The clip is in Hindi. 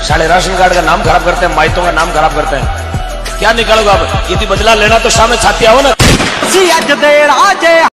साले राशन कार्ड का नाम खराब करते हैं, माइतों का नाम खराब करते हैं। क्या निकालोगे आप? यदि बदला लेना तो सामने छाती आओ ना।